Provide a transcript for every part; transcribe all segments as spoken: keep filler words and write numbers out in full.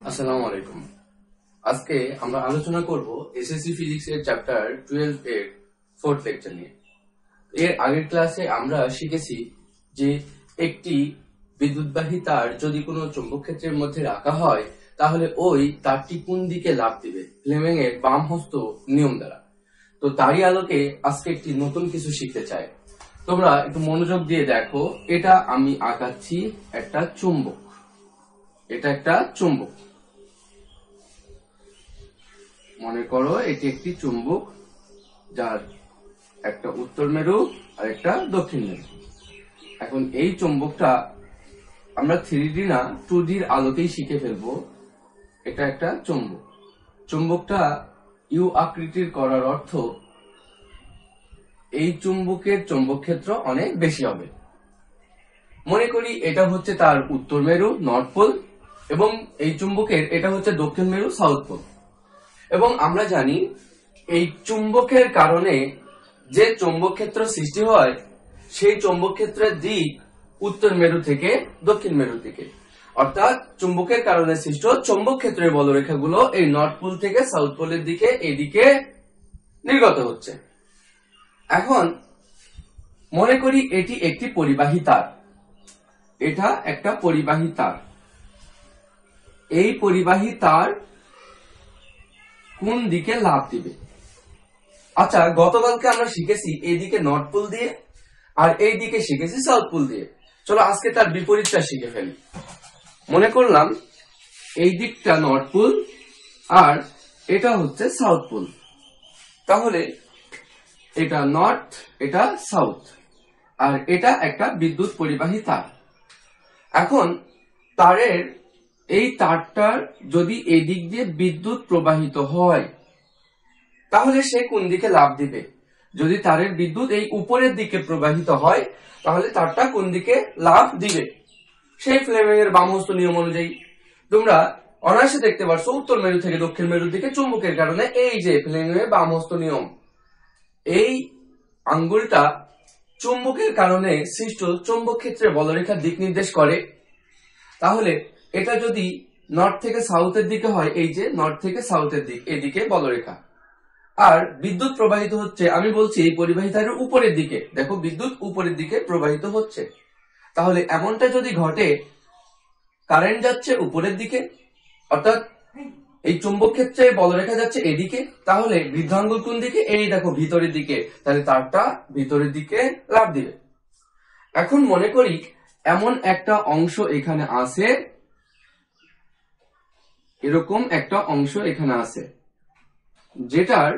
আসসালামু আলাইকুম। আজকে আমরা আলোচনা করব এসএসসি ফিজিক্স এর চ্যাপ্টার টুয়েলভ এর ফোর্থ লেকচার নিয়ে। এর আগের ক্লাসে আমরা শিখেছি যে একটি বিদ্যুৎবাহী তার যদি কোনো চৌম্বক ক্ষেত্রের মধ্যে রাখা হয় তাহলে ওই তারটি কোন দিকে লাফ দিবে ফ্লেমিং এর বাম হস্ত নিয়ম দ্বারা। তো তারই আলোকে আজকে একটি নতুন কিছু শিখতে চাই। তোমরা একটু মনোযোগ দিয়ে দেখো, এটা আমি আঁকাচ্ছি একটা চুম্বক। এটা একটা চুম্বক, মনে করো এটি একটি চুম্বক যার একটা উত্তর মেরু আর একটা দক্ষিণ মেরু। এখন এই চুম্বকটা আমরা থ্রি ডি না টু ডির আলোতেই শিখে ফেলবো। এটা একটা চুম্বক। চুম্বকটা ইউ আকৃতির করার অর্থ এই চুম্বকের চৌম্বক ক্ষেত্র অনেক বেশি হবে। মনে করি এটা হচ্ছে তার উত্তর মেরু নর্থ পোল এবং এই চুম্বকের এটা হচ্ছে দক্ষিণ মেরু সাউথ পোল। এবং আমরা জানি এই চুম্বকের কারণে যে চৌম্বক ক্ষেত্র সৃষ্টি হয় সেই চৌম্বক ক্ষেত্রের দিক উত্তর মেরু থেকে দক্ষিণ মেরু থেকে, অর্থাৎ চুম্বকের কারণে সৃষ্ট চৌম্বক ক্ষেত্রের বলরেখাগুলো এই নর্থ পোল থেকে সাউথ পোলের দিকে এদিকে নির্গত হচ্ছে। এখন মনে করি এটি একটি পরিবাহী তার। এটা একটা পরিবাহী তার। এই পরিবাহী তার কোন দিকে লাফ দিবে? আচ্ছা, গতকালকে আমরা শিখেছি এইদিকে নর্থ পোল দিয়ে আর এই দিকে শিখেছি সাউথ পোল দিয়ে। চলো আজকে তার বিপরীতটা শিখে ফেলি। মনে করলাম এই দিকটা নর্থ পোল আর এটা হচ্ছে সাউথ পোল। তাহলে এটা নর্থ, এটা সাউথ, আর এটা একটা বিদ্যুৎ পরিবাহী তার। এখন তারের এই তারটার যদি এদিক দিয়ে বিদ্যুৎ প্রবাহিত হয় তাহলে সে কোন দিকে লাফ দিবে? যদি তারের বিদ্যুৎ এই উপরের দিকে প্রবাহিত হয় তাহলে তারটা কোন দিকে লাফ দিবে? সেই ফ্লেমিং এর বামহস্ত নিয়ম অনুযায়ী তোমরা অনায়াসে দেখতে পারছো উত্তর মেরু থেকে দক্ষিণ মেরুর দিকে চুম্বকের কারণে এই যে ফ্লেমিং এর বামহস্ত নিয়ম, এই আঙ্গুলটা চুম্বকের কারণে সৃষ্ট চৌম্বক ক্ষেত্রে বলরেখার দিক নির্দেশ করে। তাহলে এটা যদি নর্থ থেকে সাউথের দিকে হয়, এই যে নর্থ থেকে সাউথের দিক এদিকে বলরেখা, আর বিদ্যুৎ প্রবাহিত হচ্ছে আমি বলছি এই পরিবাহী তারের উপরের দিকে, দেখো বিদ্যুৎ উপরের দিকে প্রবাহিত হচ্ছে। তাহলে এমনটা যদি ঘটে কারেন্ট যাচ্ছে উপরের দিকে, অর্থাৎ এই চৌম্বক ক্ষেত্রে বলরেখা যাচ্ছে এদিকে, তাহলে বৃদ্ধাঙ্গুল কোন দিকে? এই দেখো ভিতরের দিকে, তাহলে তারটা ভিতরের দিকে লাফ দিবে। এখন মনে করি এমন একটা অংশ এখানে আছে, এরকম একটা অংশ এখানে আছে যেটার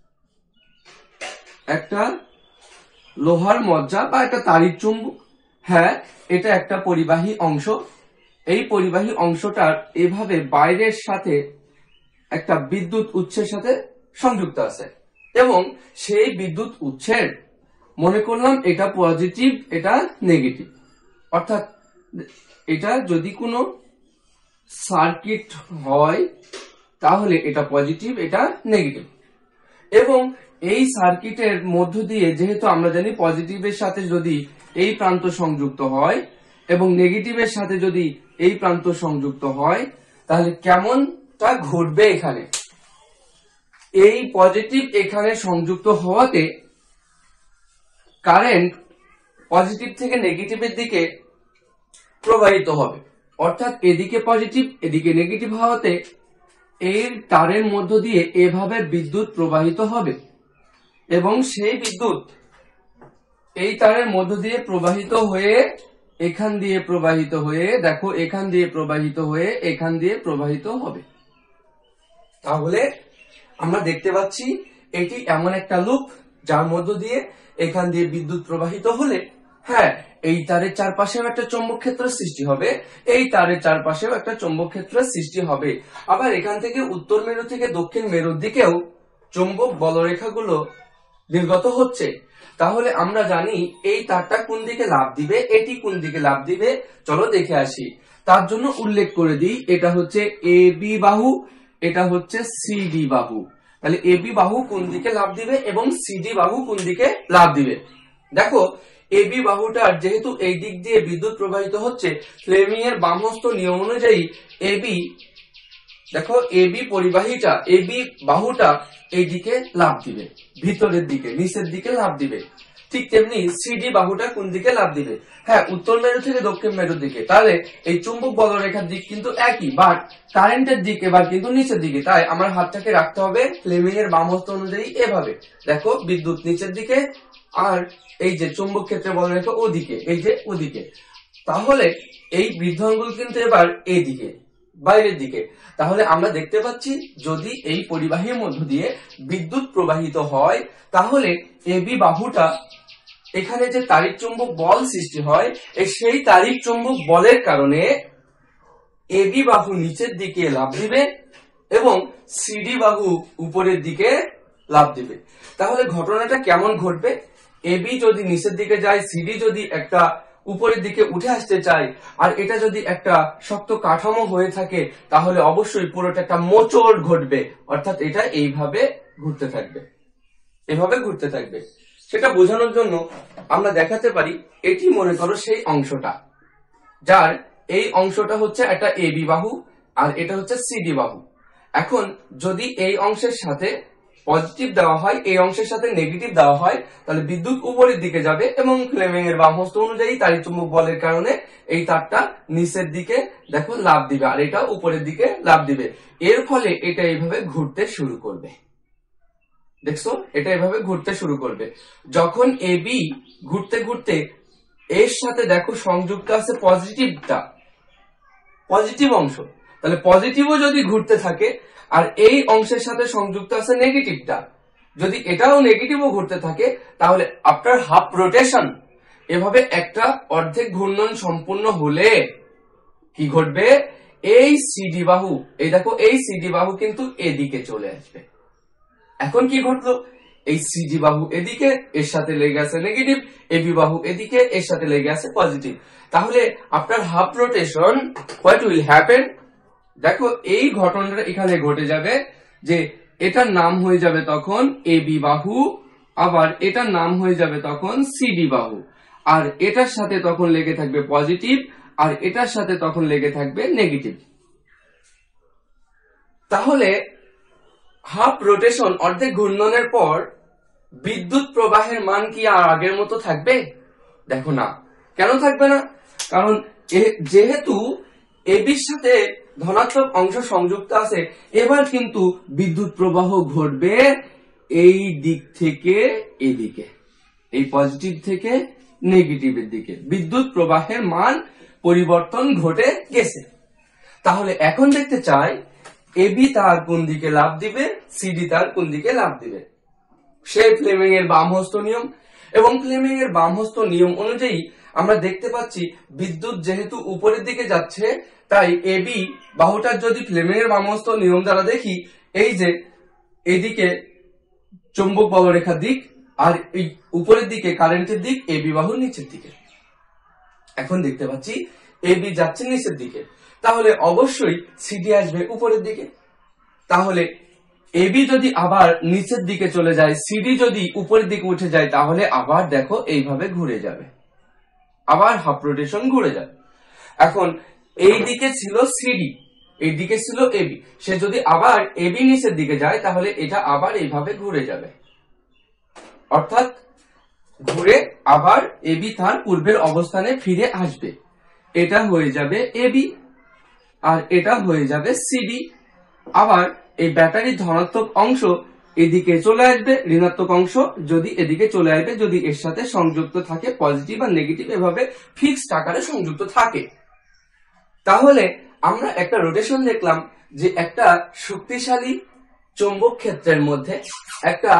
একটা লোহার মজ্জা বা একটা তারের চুম্বক। হ্যাঁ, এটা একটা পরিবাহী অংশ। এই পরিবাহী অংশটার এভাবে বাইরের সাথে একটা বিদ্যুৎ উৎসের সাথে সংযুক্ত আছে এবং সেই বিদ্যুৎ উৎসের মনে করলাম এটা পজিটিভ, এটা নেগেটিভ। অর্থাৎ এটা যদি কোনো সার্কিট হয় তাহলে এটা পজিটিভ, এটা নেগেটিভ। এবং এই সার্কিটের মধ্য দিয়ে যেহেতু আমরা জানি পজিটিভের সাথে যদি এই প্রান্ত সংযুক্ত হয় এবং নেগেটিভের সাথে যদি এই প্রান্ত সংযুক্ত হয় তাহলে কেমনটা ঘটবে? এখানে এই পজিটিভ এখানে সংযুক্ত হওয়াতে কারেন্ট পজিটিভ থেকে নেগেটিভের দিকে প্রবাহিত হবে, অর্থাৎ এদিকে পজিটিভ এদিকে নেগেটিভ হওয়াতে এর তারের মধ্য দিয়ে এভাবে বিদ্যুৎ প্রবাহিত হবে এবং সেই বিদ্যুৎ এই তারের মধ্য দিয়ে প্রবাহিত হয়ে এখান দিয়ে প্রবাহিত হয়ে দেখো এখান দিয়ে প্রবাহিত হয়ে এখান দিয়ে প্রবাহিত হবে। তাহলে আমরা দেখতে পাচ্ছি এটি এমন একটা লুপ যার মধ্য দিয়ে এখান দিয়ে বিদ্যুৎ প্রবাহিত হলে হ্যাঁ এই তারের চারপাশেও একটা চৌম্বক ক্ষেত্র সৃষ্টি হবে, এই তারের চারপাশেও একটা চৌম্বক ক্ষেত্র সৃষ্টি হবে। আবার এখান থেকে উত্তর মেরু থেকে দক্ষিণ মেরুর দিকেও চৌম্বক বলরেখাগুলো নির্গত হচ্ছে। তাহলে আমরা জানি এই তারটা কোন দিকে লাফ দিবে, এটি কোন দিকে লাফ দিবে। চলো দেখে আসি। তার জন্য উল্লেখ করে দিই, এটা হচ্ছে এ বি বাহু, এটা হচ্ছে সি ডি বাহু। তাহলে এ বি বাহু কোন দিকে লাফ দিবে এবং সি ডি বাহু কোন দিকে লাফ দিবে। দেখো এবি বাহুটার যেহেতু এই দিক দিয়ে বিদ্যুৎ প্রবাহিত হচ্ছে, ফ্লেমিং এর বামহস্ত নিয়ম অনুযায়ী এবি দেখো এবি পরিবাহীটা এবি বাহুটা এইদিকে লাফ দিবে, ভিতরের দিকে নিচের দিকে লাফ দিবে। ঠিক তেমনি সিডি বাহুটা কোন দিকে লাফ দিবে? হ্যাঁ, উত্তর মেরু থেকে দক্ষিণ মেরুর দিকে। তাহলে এই চুম্বক বলরেখার দিক কিন্তু একই, বাট কারেন্টের দিক এবার কিন্তু নিচের দিকে। তাই আমার হাতটাকে রাখতে হবে ফ্লেমিং এর বাম হস্ত অনুযায়ী এভাবে। দেখো বিদ্যুৎ নিচের দিকে, আর এই যে চুম্বক ক্ষেত্রে বলরেখা ওদিকে, এই যে ওদিকে। তাহলে এই বৃদ্ধ আঙ্গুল কিন্তু এবার এইদিকে, বাইরের দিকে। তাহলে আমরা দেখতে পাচ্ছি যদি এই পরিবাহীর মধ্য দিয়ে বিদ্যুৎ প্রবাহিত হয়, তাহলে এবি বাহুটা এখানে যে তাড়িৎ চুম্বক বল সৃষ্টি হয়, সেই তাড়িৎ চুম্বক বলের কারণে এবি বাহু নিচের দিকে লাফ দিবে এবং সিডি বাহু উপরের দিকে লাফ দিবে। তাহলে ঘটনাটা কেমন ঘটবে? এবি যদি নিচের দিকে যায়, সিডি যদি একটা উপরের দিকে উঠে আসতে চায়, আর এটা যদি একটা শক্ত কাঠামো হয়ে থাকে, তাহলে অবশ্যই পুরোটা একটা মোচড় ঘটবে। অর্থাৎ এটা এইভাবে ঘুরতে থাকবে, এভাবে ঘুরতে থাকবে। সেটা বোঝানোর জন্য আমরা দেখাতে পারি, এটি মনে করো সেই অংশটা, যার এই অংশটা হচ্ছে একটা এবি বাহু আর এটা হচ্ছে সিডি বাহু। এখন যদি এই অংশের সাথে পজিটিভ দেওয়া হয়, এই অংশের সাথে নেগেটিভ দেওয়া হয়, তাহলে বিদ্যুৎ উপরের দিকে যাবে এবং ফ্লেমিং এর বাম হস্ত অনুযায়ী তাড়িৎ চুম্বক বলের কারণে এই তারটা নিচের দিকে দেখো লাফ দিবে, আর এটা উপরের দিকে লাফ দিবে। এর ফলে এটা এইভাবে ঘুরতে শুরু করবে। দেখছো, এটা এভাবে ঘুরতে শুরু করবে। যখন এবি ঘুরতে ঘুরতে এর সাথে দেখো সংযুক্ত আছে পজিটিভটা, পজিটিভ অংশ, তাহলে পজিটিভও যদি ঘুরতে থাকে আর এই অংশের সাথে সংযুক্ত আছে নেগেটিভটা, যদি এটাও নেগেটিভও ঘুরতে থাকে, তাহলে আফটার হাফ রোটেশন এভাবে একটা অর্ধেক ঘূর্ণন সম্পূর্ণ হলে কি ঘটবে? এই সিডি বাহু, এই দেখো এই সিডি বাহু কিন্তু এদিকে চলে আসবে। এখন কি ঘটলো? এই সিডি বাহু এদিকে, এর সাথে লেগে আছে নেগেটিভ, এবি বাহু এদিকে, এর সাথে লেগে আছে পজিটিভ। তাহলে after half rotation what will happen? দেখো এই ঘটনাটা এখানে ঘটে যাবে যে এটার নাম হয়ে যাবে তখন এবি বাহু, আবার এটার নাম হয়ে যাবে তখন সিডি বাহু, আর এটার সাথে তখন লেগে থাকবে পজিটিভ, আর এটার সাথে তখন লেগে থাকবে নেগেটিভ। তাহলে হাফ রোটেশন অর্ধেক ঘূর্ণনের পর বিদ্যুৎ প্রবাহের মান কি আর আগের মতো থাকবে? দেখো না। কেন থাকবে না? কারণ যেহেতু এবির সাথে ধনাত্মক অংশ সংযুক্ত আছে, এবার কিন্তু বিদ্যুৎ প্রবাহ ঘটবে এই দিক থেকে এদিকে, এই পজিটিভ থেকে নেগেটিভের দিকে। বিদ্যুৎ প্রবাহের মান পরিবর্তন ঘটে গেছে। তাহলে এখন দেখতে চাই এবি তার কোন দিকে লাফ দিবে, সিডি তার কোন দিকে লাফ দিবে। সেই ফ্লেমিং এর বামহস্ত নিয়ম, এবং ফ্লেমিং এর বামহস্ত নিয়ম অনুযায়ী আমরা দেখতে পাচ্ছি বিদ্যুৎ যেহেতু উপরের দিকে যাচ্ছে, তাই এবি বাহুটার যদি ফ্লেমিং এর বামহস্ত নিয়ম দ্বারা দেখি, এই যে এদিকে চুম্বক বলরেখার দিক আর এই উপরের দিকে কারেন্টের দিক, এবি বাহুর নিচের দিকে। এখন দেখতে পাচ্ছি এবি যাচ্ছে নিচের দিকে, তাহলে অবশ্যই সিডি আসবে উপরের দিকে। তাহলে এবি যদি আবার নিচের দিকে চলে যায়, সিডি যদি উপরের দিকে উঠে যায়, তাহলে আবার দেখো এইভাবে ঘুরে যাবে, আবার হাফ রোটেশন ঘুরে যাবে। এখন এই দিকে ছিল সিডি, এই দিকে ছিল এবি, সে যদি আবার এবি নিচের দিকে যায়, তাহলে এটা আবার এইভাবে ঘুরে যাবে, অর্থাৎ ঘুরে আবার এবি তার পূর্বের অবস্থানে ফিরে আসবে। এটা হয়ে যাবে এবি আর এটা হয়ে যাবে সিডি। আবার এই ব্যাটারির ধনাত্মক অংশ এদিকে চলে আসবে, ঋণাত্মক অংশ যদি এদিকে চলে আসবে, যদি এর সাথে সংযুক্ত থাকে পজিটিভ আর নেগেটিভ, এভাবে ফিক্সড আকারে সংযুক্ত থাকে। তাহলে আমরা একটা রোটেশন দেখলাম যে একটা শক্তিশালী চৌম্বক ক্ষেত্রের মধ্যে একটা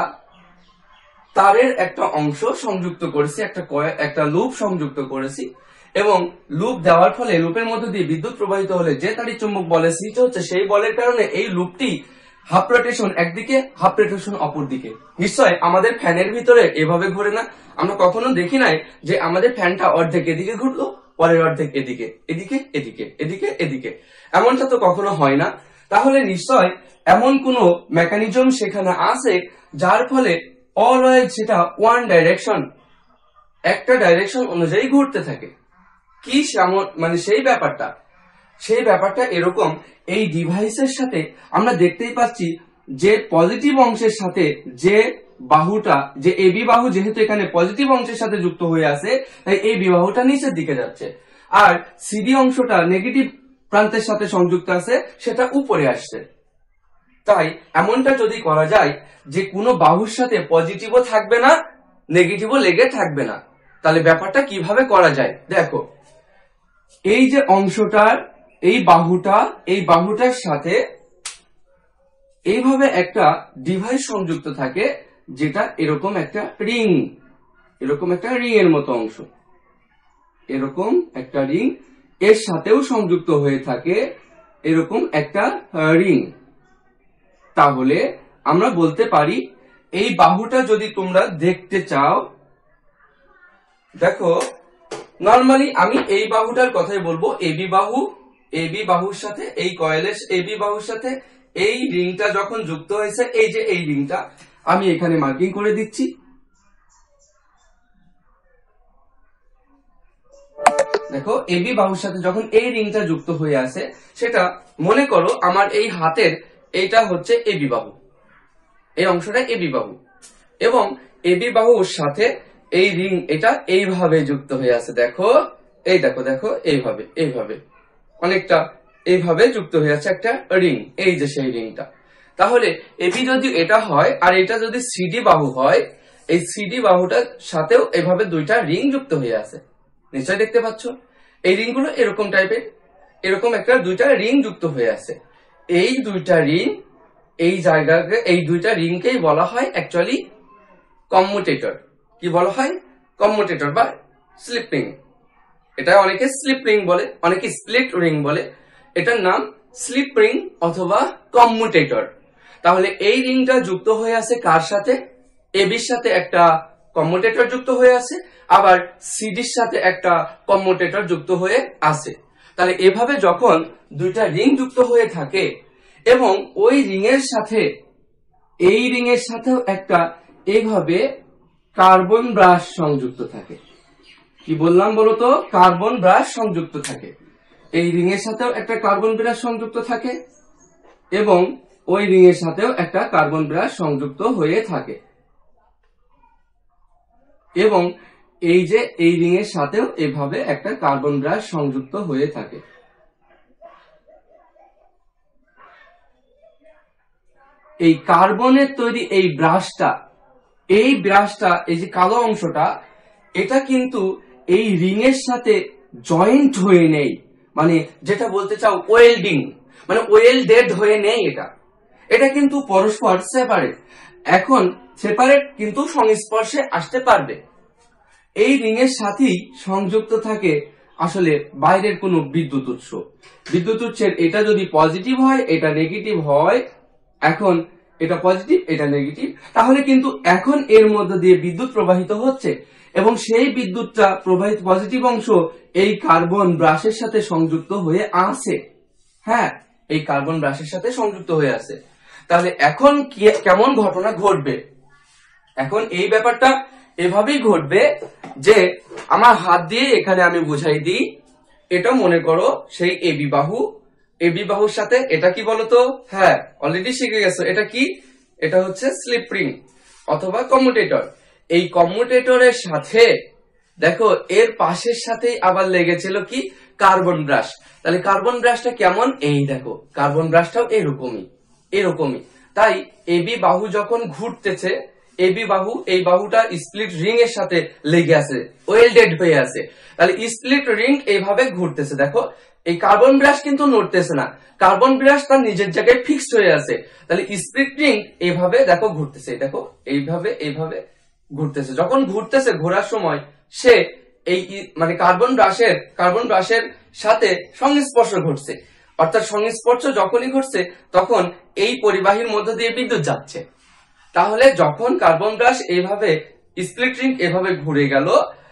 তারের একটা অংশ সংযুক্ত করেছি, একটা একটা লুপ সংযুক্ত করেছি, এবং লুপ দেওয়ার ফলে লুপের মধ্যে দিয়ে বিদ্যুৎ প্রবাহিত হলে যে তাড়িৎ চুম্বক বলের সৃষ্টি হচ্ছে, সেই বলের কারণে এই লুপটি হাফ রোটেশন একদিকে, হাফ রোটেশন অপর দিকে। নিশ্চয় আমাদের ফ্যানের ভিতরে এভাবে ঘুরে না। আমরা কখনো দেখি নাই যে আমাদের ফ্যানটা অর্ধেক এদিকে ঘুরলো, পরের অর্ধেক এদিকে, এদিকে এদিকে, এদিকে এদিকে, এমনটা তো কখনো হয় না। তাহলে নিশ্চয় এমন কোন মেকানিজম সেখানে আছে যার ফলে অলওয়েজ সেটা ওয়ান ডাইরেকশন, একটা ডাইরেকশন অনুযায়ী ঘুরতে থাকে। কি মানে সেই ব্যাপারটা, সেই ব্যাপারটা এরকম, এই ডিভাইসের সাথে আমরা দেখতেই পাচ্ছি যে পজিটিভ অংশের সাথে যে বাহুটা, যে এবি বাহু যেহেতু এখানে পজিটিভ অংশের সাথে যুক্ত হয়ে আছে, তাই এই বিবাহটা নিচের দিকে যাচ্ছে, আর সিডি অংশটা নেগেটিভ প্রান্তের সাথে সংযুক্ত আছে, সেটা উপরে আসছে। তাই এমনটা যদি করা যায় যে কোনো বাহুর সাথে পজিটিভও থাকবে না, নেগেটিভও লেগে থাকবে না, তাহলে ব্যাপারটা কিভাবে করা যায় দেখো। এই যে অংশটার এই বাহুটা, এই বাহুটার সাথে এইভাবে একটা ডিভাইস সংযুক্ত থাকে, যেটা এরকম একটা রিং, এরকম একটা রিং এর মতো অংশ, এরকম একটা রিং, এর সাথেও সংযুক্ত হয়ে থাকে এরকম একটা রিং। তাহলে আমরা বলতে পারি এই বাহুটা যদি তোমরা দেখতে চাও, দেখো নরমালি আমি এই বাহুটার কথাই বলবো, এবি বাহু, এবি বাহুর সাথে এই কয়েলের এবি বাহুর সাথে এই রিংটা যখন যুক্ত হয়েছে, এই যে এই রিংটা আমি এখানে মার্কিং করে দিচ্ছি, দেখো এবি বাহুর সাথে যখন এই রিংটা যুক্ত হয়ে আছে, সেটা মনে করো আমার এই হাতের এইটা হচ্ছে এবি বাহু, এই অংশটা এবি বাহু, এবং এবি বাহুর সাথে এই রিং এটা এইভাবে যুক্ত হয়ে আছে, দেখো এই দেখো দেখো এইভাবে এইভাবে অনেকটা এইভাবে যুক্ত হয়ে আছে একটা রিং, এই যে সেই রিংটা। তাহলে এবি যদি এটা হয় আর এটা যদি সিডি বাহু হয়, এই সিডি বাহুটার সাথেও এভাবে দুইটা রিং যুক্ত হয়ে আছে, নিশ্চয় দেখতে পাচ্ছ এই রিংগুলো এরকম টাইপের, এরকম একটা দুইটা রিং যুক্ত হয়ে আছে। এই দুইটা রিং, এই জায়গাকে এই দুইটা রিংকেই বলা হয় অ্যাকচুয়ালি কম্যুটেটর। কি বলা হয়? কম্যুটেটর বা স্লিপ রিং। এটা অনেকে স্লিপ রিং বলে, অনেকে স্প্লিট রিং বলে, এটার নাম স্লিপ রিং অথবা কম্যুটেটর। তাহলে এই রিংটা যুক্ত হয়ে আছে কার সাথে? এবির সাথে একটা কম্যুটেটর যুক্ত হয়ে আছে, আবার সিডির সাথে একটা কম্যুটেটর যুক্ত হয়ে আছে। তাহলে এভাবে যখন দুইটা রিং যুক্ত হয়ে থাকে এবং ওই রিং এর সাথে এই রিং এর সাথেও একটা এইভাবে কার্বন ব্রাশ সংযুক্ত থাকে, কি বললাম বলতো? কার্বন ব্রাশ সংযুক্ত থাকে। এই রিং এর সাথেও একটা কার্বন ব্রাশ সংযুক্ত থাকে এবং ওই রিং এর সাথেও একটা কার্বন ব্রাশ সংযুক্ত হয়ে থাকে, এবং এই যে এই রিং এর সাথেও এভাবে একটা কার্বন ব্রাশ সংযুক্ত হয়ে থাকে। এই কার্বনের তৈরি এই ব্রাশটা, এই ব্রাশটা, এই যে কালো অংশটা, এটা কিন্তু এই রিং এর সাথে জয়েন্ট হয়ে নেই, মানে যেটা বলতে চাও ওয়েল্ডিং, মানে ওয়েল্ডেড হয়ে নেই। এটা এটা কিন্তু পরস্পর সেপারেট। এখন সেপারেট কিন্তু সংস্পর্শে আসতে পারবে। এই রিং এর সাথেই সংযুক্ত থাকে আসলে বাইরের কোনো বিদ্যুৎ উৎস। বিদ্যুৎ উৎসের এটা যদি পজিটিভ হয়, এটা নেগেটিভ হয়, এখন এটা পজিটিভ এটা নেগেটিভ, তাহলে কিন্তু এখন এর মধ্যে দিয়ে বিদ্যুৎ প্রবাহিত হচ্ছে এবং সেই বিদ্যুৎটা প্রবাহিত পজিটিভ অংশ এই কার্বন ব্রাশের সাথে সংযুক্ত হয়ে আছে। হ্যাঁ, এই কার্বন ব্রাশের সাথে সংযুক্ত হয়ে আছে। তাহলে এখন কেমন ঘটনা ঘটবে? এখন এই ব্যাপারটা এভাবেই ঘটবে যে আমার হাত দিয়ে এখানে আমি বুঝাই দিই, এটা মনে করো সেই এবি বাহু, এবি বাহুর সাথে এটা কি বলতো? হ্যাঁ, অলরেডি শিখে গেছো। এটা কি? এটা হচ্ছে স্লিপ রিং অথবা কম্যুটেটর। এই কম্যুটেটরের সাথে দেখো এর পাশের সাথেই আবার লেগেছিল কি? Carbon brush. তাহলে কার্বন ব্রাশটা কেমন? এই দেখো কার্বন ব্রাশটাও এরকমই এরকমই। তাই এবি বাহু যখন ঘুরতেছে, এবি বাহু এই বাহুটা স্প্লিট রিং এর সাথে লেগে আছে, ওয়েল্ডেড হয়ে আছে। তাহলে স্প্লিট রিং এইভাবে ঘুরতেছে। দেখো এই কার্বন ব্রাশ কিন্তু নড়তেছে না, কার্বন ব্রাশ তার নিজের জায়গায় ফিক্সড হয়ে আছে। তাহলে স্প্লিট রিং এইভাবে দেখো ঘুরতেছে, দেখো এইভাবে এইভাবে ঘুরতেছে। যখন ঘুরতেছে, ঘোরার সময় সে এই মানে কার্বন ব্রাশের কার্বন ব্রাশের সাথে সংস্পর্শ ঘটছে, অর্থাৎ সংস্পর্শ যখনই ঘটছে তখন এই পরিবাহীর মধ্য দিয়ে বিদ্যুৎ যাচ্ছে। তাহলে যখন কার্বন ব্রাশ এইভাবে স্প্লিট রিং এভাবে ঘুরে গেল,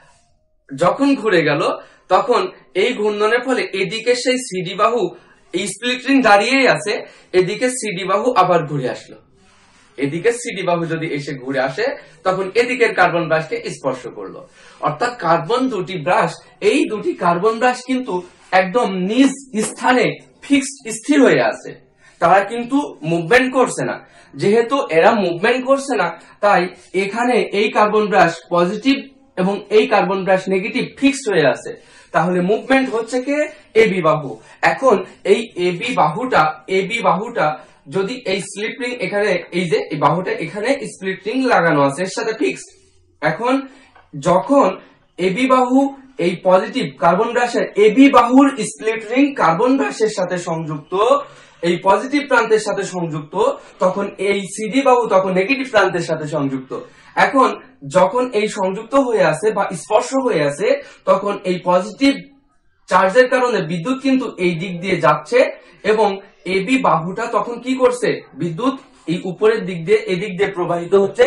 যখন ঘুরে গেল তখন এই ঘূর্ণনের ফলে এদিকে সেই সিডি বাহু, এই স্প্লিট রিং দাঁড়িয়েই আছে, এদিকে সিডি বাহু আবার ঘুরে আসলো। এদিকে সিডি বাহু যদি এসে ঘুরে আসে তখন এদিকের কার্বন ব্রাশকে স্পর্শ করলো। অর্থাৎ কার্বন দুটি ব্রাশ, এই দুটি কার্বন ব্রাশ কিন্তু একদম নিজ স্থানে ফিক্সড স্থির হয়ে আছে, তারা কিন্তু মুভমেন্ট করছে না। যেহেতু এরা মুভমেন্ট করছে না, তাই এখানে এই কার্বন ব্রাশ পজিটিভ এবং এই কার্বন ব্রাশ নেগেটিভ ফিক্সড হয়ে আছে। তাহলে মুভমেন্ট হচ্ছে কে? এবি বাহু। এখন এই এবি বাহুটা এবি বাহুটা যদি এই স্লিপ রিং এখানে, এই যে এই বাহুটা এখানে স্প্লিট রিং লাগানো আছে এর সাথে ফিক্সড। এখন যখন এবি বাহু এই পজিটিভ কার্বন ব্রাশের এবি বাহুর স্প্লিট রিং কার্বন ব্রাশের সাথে সংযুক্ত, এই পজিটিভ প্রান্তের সাথে সংযুক্ত, তখন এই সিডি বাহু তখন নেগেটিভ প্রান্তের সাথে সংযুক্ত। এখন যখন এই সংযুক্ত হয়ে আছে বা স্পর্শ হয়ে আছে, তখন এই পজিটিভ চার্জের কারণে বিদ্যুৎ কিন্তু এই দিক দিয়ে যাচ্ছে এবং এবি বাহুটা তখন কি করছে? বিদ্যুৎ এই উপরের দিক দিয়ে এদিক দিয়ে প্রবাহিত হচ্ছে,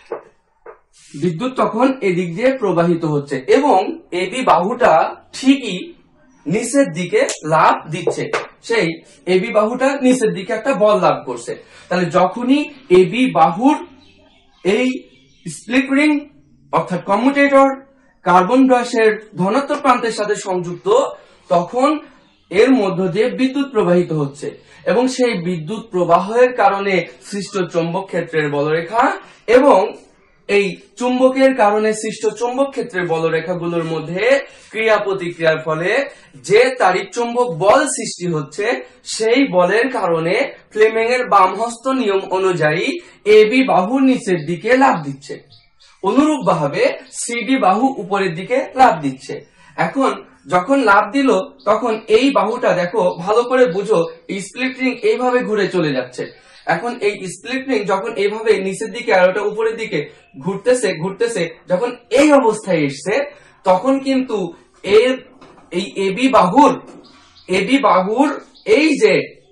বিদ্যুৎ তখন এদিক দিয়ে প্রবাহিত হচ্ছে এবং এবি বাহুটা ঠিকই নিচের দিকে লাভ দিচ্ছে। সেই এবি বাহুটা নিচের দিকে একটা বল লাভ করছে। তাহলে যখনই এবি বাহুর এই স্প্লিট রিং অর্থাৎ কম্যুটেটর কার্বন ব্রাশের ধনাত্মক প্রান্তের সাথে সংযুক্ত, তখন এর মধ্য দিয়ে বিদ্যুৎ প্রবাহিত হচ্ছে এবং সেই বিদ্যুৎ প্রবাহের কারণে সৃষ্ট চৌম্বক ক্ষেত্রের বলরেখা এবং এই চুম্বকের কারণে সৃষ্ট চুম্বক ক্ষেত্রের বলরেখাগুলোর মধ্যে ক্রিয়া প্রতিক্রিয়ার ফলে যে তাড়িৎ চুম্বক বল সৃষ্টি হচ্ছে, সেই বলের কারণে ফ্লেমিং এর বামহস্ত নিয়ম অনুযায়ী এবি বাহু নিচের দিকে লাফ দিচ্ছে, অনুরূপ ভাবে সিডি বাহু উপরের দিকে লাফ দিচ্ছে। এখন যখন লাফ দিল তখন এই বাহুটা দেখো ভালো করে বুঝো, এই স্প্লিট রিং এইভাবে ঘুরে চলে যাচ্ছে। এখন এই স্প্লিট রিং যখন এইভাবে নিচের দিকে আর ওটা উপরের দিকে ঘুরতেছে ঘুরতেছে যখন এই অবস্থায় এসছে, তখন কিন্তু এর এই এবি বাহুর এবি বাহুর এই যে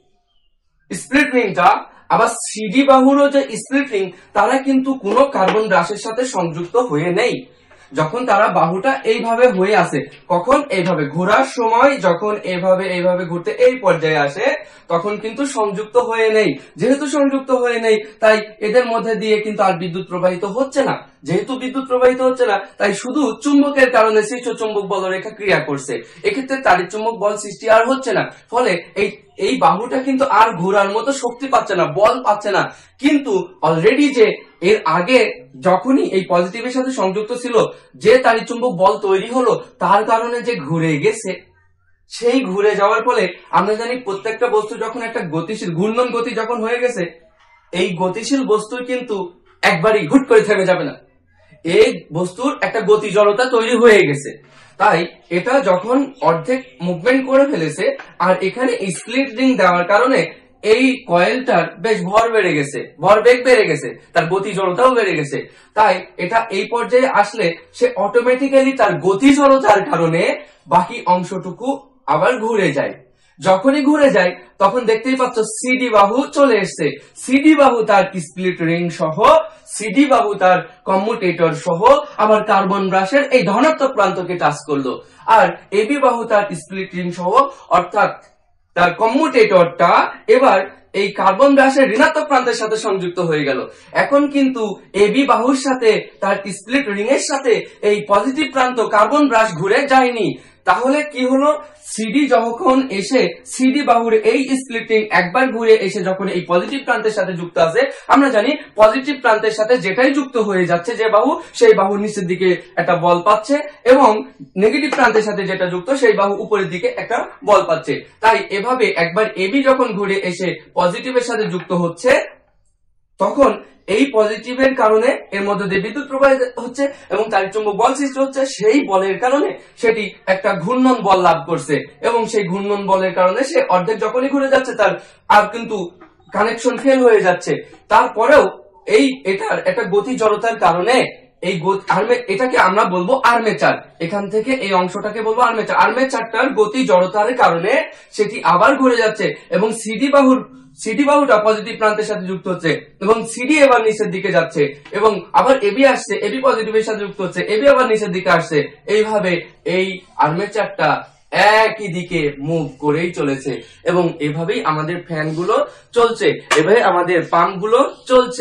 স্প্লিট রিংটা আবার সিডি বাহুরও যে স্প্লিট রিং, তারা কিন্তু কোনো কার্বন ব্রাশের সাথে সংযুক্ত হয়ে নেই। যখন তারা বাহুটা এইভাবে হয়ে আসে, কখন এইভাবে ঘোরার সময় যখন এইভাবে এইভাবে ঘুরতে এই পর্যায়ে আসে, তখন কিন্তু সংযুক্ত হয়ে নেই। যেহেতু সংযুক্ত হয়ে নেই, তাই এদের মধ্যে দিয়ে কিন্তু আর বিদ্যুৎ প্রবাহিত হচ্ছে না। যেহেতু বিদ্যুৎ প্রবাহিত হচ্ছে না, তাই শুধু চুম্বকের কারণে সৃষ্ট চুম্বক বলরেখা ক্রিয়া করছে। এক্ষেত্রে তাড়িৎ চুম্বক বল সৃষ্টি আর হচ্ছে না। ফলে এই এই বাহুটা কিন্তু আর ঘোরার মতো শক্তি পাচ্ছে না, বল পাচ্ছে না। কিন্তু অলরেডি যে এর আগে যখনই এই পজিটিভের সাথে সংযুক্ত ছিল, যে তাড়িৎ চুম্বক বল তৈরি হলো, তার কারণে যে ঘুরে গেছে, সেই ঘুরে যাওয়ার ফলে আমরা জানি প্রত্যেকটা বস্তু যখন একটা গতিশীল ঘূর্ণন গতি যখন হয়ে গেছে, এই গতিশীল বস্তুর কিন্তু একবারই হুট করে থেমে যাবে না। এই বস্তুর একটা গতি জড়তা তৈরি হয়ে গেছে। তাই এটা যখন অর্ধেক মুভমেন্ট করে ফেলেছে আর এখানে স্প্লিট রিং দেওয়ার কারণে এই কয়েলটার বেশ ভর বেড়ে গেছে, ভর বেগ বেড়ে গেছে, তার গতি জড়তাও বেড়ে গেছে। তাই এটা এই পর্যায়ে আসলে সে অটোমেটিক্যালি তার গতি জড়তার কারণে বাকি অংশটুকু আবার ঘুরে যায়। যখনই ঘুরে যায় তখন দেখতেই পাচ্ছ সিডি বাহু চলে এসছে। সিডি বাহু তার স্প্লিট রিং সহ, সিডি বাহু তার কম্যুটেটর সহ আবার কার্বন ব্রাশের এই ধনাত্মক প্রান্তকে টাচ করলো, আর এবি বাহু তার স্প্লিট রিং সহ অর্থাৎ তার কম্যুটেটরটা এবার এই কার্বন ব্রাশের ঋণাত্মক প্রান্তের সাথে সংযুক্ত হয়ে গেল। এখন কিন্তু এবি বাহুর সাথে তার স্প্লিট রিং এর সাথে এই পজিটিভ প্রান্ত কার্বন ব্রাশ ঘুরে যায়নি। তাহলে কি হলো, সিডি যখন এসে সিডি বাহুর এই স্প্লিট রিং একবার ঘুরে এসে যখন এই পজিটিভ প্রান্তের সাথে যুক্ত আছে, আমরা জানি পজিটিভ প্রান্তের সাথে যেটাই যুক্ত হয়ে যাচ্ছে যে বাহু, সেই বাহুর নিচের দিকে একটা বল পাচ্ছে এবং নেগেটিভ প্রান্তের সাথে যেটা যুক্ত সেই বাহু উপরের দিকে একটা বল পাচ্ছে। তাই এভাবে একবার এবি যখন ঘুরে এসে পজিটিভের সাথে যুক্ত হচ্ছে, তখন এই পজিটিভের কারণে এর মধ্যে দিয়ে বিদ্যুৎ প্রবাহিত হচ্ছে এবং তাড়িৎ চুম্বক বল সৃষ্টি হচ্ছে। সেই বলের কারণে সেটি একটা ঘূর্ণন বল লাভ করছে এবং সেই ঘূর্ণন বলের কারণে সে অর্ধেক যখনই ঘুরে যাচ্ছে তার আর কিন্তু কানেকশন ফেল হয়ে যাচ্ছে। তারপরেও এই এটার একটা গতি জড়তার কারণে এই এটাকে আমরা বলবো আর্মেচার, এখান থেকে এই অংশটাকে বলবো আর্মেচার। আর্মেচারটার গতি জড়তার কারণে সেটি আবার ঘুরে যাচ্ছে এবং সিডি বাহুর সিডি বাহুটা পজিটিভ প্রান্তের সাথে যুক্ত হচ্ছে এবং সিডি এবার নিচের দিকে যাচ্ছে এবং আবার এবি আসছে, এবি পজিটিভের সাথে যুক্ত হচ্ছে, এবি আবার নিচের দিকে আসছে। এইভাবে এই আর্মেচারটা একই দিকে মুভ করেই চলেছে এবং এভাবেই আমাদের ফ্যান গুলো চলছে, এভাবে আমাদের পাম্প গুলো চলছে।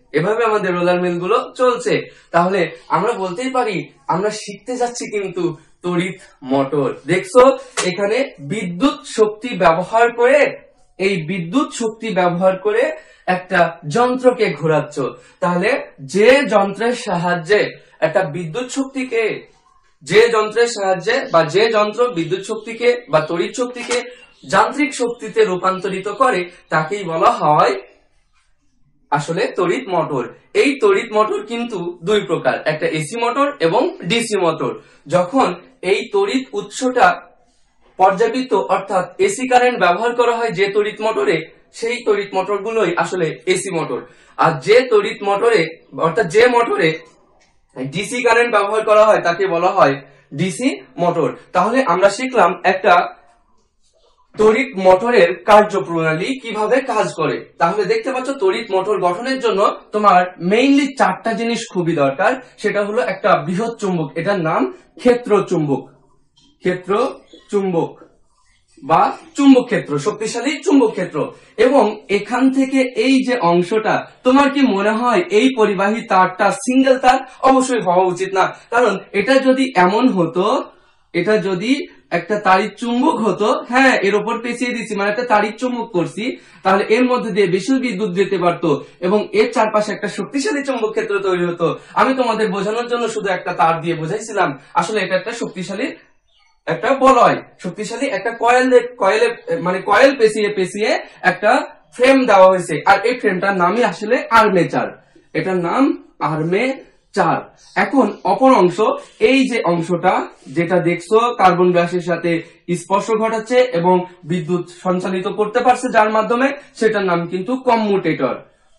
এভাবে আমাদের রোলার মিল গুলো চলছে। তাহলে আমরা বলতেই পারি আমরা শিখতে যাচ্ছি কিন্তু তড়িৎ মোটর। দেখছো এখানে বিদ্যুৎ শক্তি ব্যবহার করে, এই বিদ্যুৎ শক্তি ব্যবহার করে একটা যন্ত্রকে ঘোরাচ্ছ। তাহলে যে যন্ত্রের সাহায্যে একটা বিদ্যুৎ শক্তিকে, যে যন্ত্রের সাহায্যে বা যে যন্ত্র বিদ্যুৎ শক্তিকে বা তড়িৎ শক্তিকে যান্ত্রিক শক্তিতে রূপান্তরিত করে তাকেই বলা হয় আসলে তড়িৎ মোটর। এই তড়িৎ মোটর কিন্তু দুই প্রকার, একটা এসি মোটর এবং ডিসি মোটর। যখন এই তড়িৎ উৎসটা পর্যাবৃত্ত অর্থাৎ এসি কারেন্ট ব্যবহার করা হয় যে তড়িৎ মোটরে, সেই তড়িৎ মোটর গুলোই আসলে এসি মোটর। আর যে তড়িৎ মোটরে অর্থাৎ যে মোটরে ডিসি কারেন্ট ব্যবহার করা হয় তাকে বলা হয় ডিসি মোটর। তাহলে আমরা শিখলাম একটা তড়িৎ মোটরের কার্যপ্রণালী কিভাবে কাজ করে। তাহলে দেখতে পাচ্ছ তড়িৎ মোটর গঠনের জন্য তোমার মেইনলি চারটা জিনিস খুবই দরকার। সেটা হলো একটা বৃহৎ চুম্বক, এটার নাম ক্ষেত্র চুম্বক, ক্ষেত্র চুম্বক বা চুম্বক ক্ষেত্র, শক্তিশালী চুম্বক ক্ষেত্র। এবং এখান থেকে এই যে অংশটা, তোমার কি মনে হয় এই পরিবাহী তারটা সিঙ্গেল তার? অবশ্যই হওয়া উচিত না, কারণ এটা যদি এমন হতো, এটা যদি একটা তাড়িৎ চুম্বক হতো, হ্যাঁ এর উপর পেঁচিয়ে দিচ্ছি মানে একটা তাড়িৎ চুম্বক করছি, তাহলে এর মধ্যে দিয়ে বেশি বিদ্যুৎ যেতে পারতো এবং এর চারপাশে একটা শক্তিশালী চুম্বক ক্ষেত্র তৈরি হতো। আমি তোমাদের বোঝানোর জন্য শুধু একটা তার দিয়ে বোঝাইছিলাম, আসলে এটা একটা শক্তিশালী একটা বলয়, শক্তিশালী একটা কয়েল, কয়েলে মানে কয়েল পেঁচিয়ে পেঁচিয়ে একটা ফ্রেম দেওয়া হয়েছে। আর এই ফ্রেমটার নামই আসলে আর্মেচার, এটার নাম আর্মেচার। এখন অপর অংশ, এই যে অংশটা যেটা দেখছো কার্বন ব্রাশের সাথে স্পর্শ ঘটাচ্ছে এবং বিদ্যুৎ সঞ্চালিত করতে পারছে যার মাধ্যমে, সেটার নাম কিন্তু কম্মুটেটর,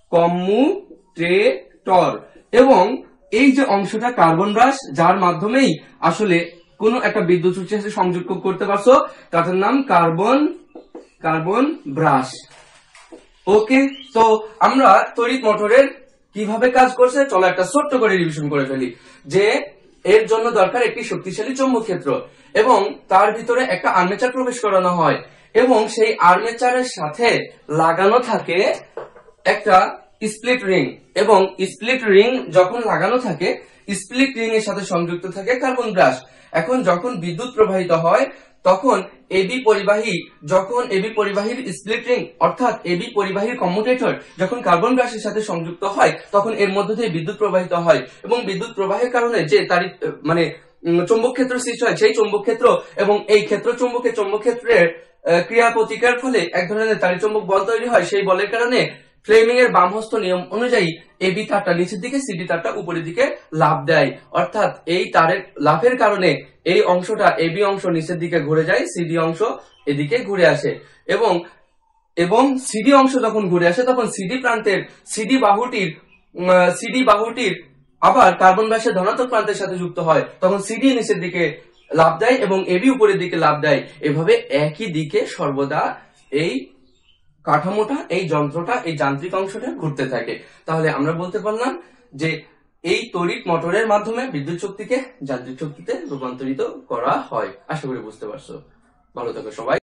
কম্মুটেটর। এবং এই যে অংশটা কার্বন ব্রাশ যার মাধ্যমেই আসলে কোন একটা বিদ্যুৎ উৎসের সাথে সংযোগ করতে পারছো, তার নাম কার্বন কার্বন ব্রাশ। ওকে, তো আমরা তড়িৎ মোটরের কিভাবে কাজ করছে চলো একটা ছোট্ট করে রিভিশন করে ফেলি। যে এর জন্য দরকার একটি শক্তিশালী চৌম্বক ক্ষেত্র এবং তার ভিতরে একটা আর্মেচার প্রবেশ করানো হয় এবং সেই আর্মেচারের সাথে লাগানো থাকে একটা স্প্লিট রিং, এবং স্প্লিট রিং যখন লাগানো থাকে স্প্লিট রিং এর সাথে সংযুক্ত থাকে কার্বন ব্রাশ। এখন যখন বিদ্যুৎ প্রবাহিত হয় তখন এবি পরিবাহী, যখন এবি পরিবাহীর স্প্লিট রিং অর্থাৎ এবি পরিবাহীর কম্মুটেটর যখন কার্বন ব্রাশের সাথে সংযুক্ত হয় তখন এর মধ্য দিয়ে বিদ্যুৎ প্রবাহিত হয় এবং বিদ্যুৎ প্রবাহের কারণে যে তার মানে চৌম্বক ক্ষেত্র সৃষ্টি হয়, সেই চৌম্বক ক্ষেত্র এবং এই ক্ষেত্র চৌম্বকের চৌম্বক ক্ষেত্রের ক্রিয়া প্রতিক্রিয়ার ফলে এক ধরনের তাড়িৎ চৌম্বক বল তৈরি হয়। সেই বলের কারণে ফ্লেমিং এর বামহস্ত নিয়ম অনুযায়ী এবি তারটা নিচের দিকে, সিডি তারটা উপরের দিকে লাফ দেয়। অর্থাৎ এই তারের লাফের কারণে এই অংশটা এবি অংশ নিচের দিকে ঘুরে যায়, সিডি অংশ এদিকে ঘুরে আসে এবং এবং সিডি অংশ যখন ঘুরে আসে তখন সিডি প্রান্তের সিডি বাহুটির সিডি বাহুটির আবার কার্বন ব্রাশের ধনাত্মক প্রান্তের সাথে যুক্ত হয়, তখন সিডি নিচের দিকে লাফ দেয় এবং এবি উপরের দিকে লাফ দেয়। এভাবে একই দিকে সর্বদা এই কাঠামোটা, এই যন্ত্রটা, এই যান্ত্রিক অংশটা ঘুরতে থাকে। তাহলে আমরা বলতে পারলাম যে এই তড়িৎ মোটরের মাধ্যমে বিদ্যুৎ শক্তিকে যান্ত্রিক শক্তিতে রূপান্তরিত করা হয়। আশা করি বুঝতে পারছো। ভালো থাকো সবাই।